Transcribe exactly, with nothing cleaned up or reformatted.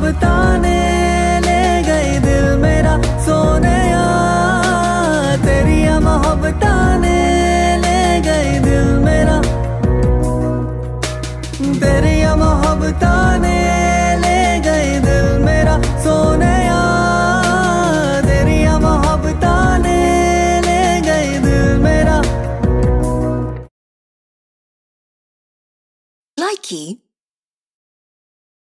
मोहब्बतां ने ले गई दिल मेरा सोनिया, तेरी मोहब्बतां ने ले गई दिल मेरा, तेरी मोहब्बतां ने ले गई दिल मेरा सोनिया, तेरी मोहब्बतां ने ले गई दिल मेरा। Likey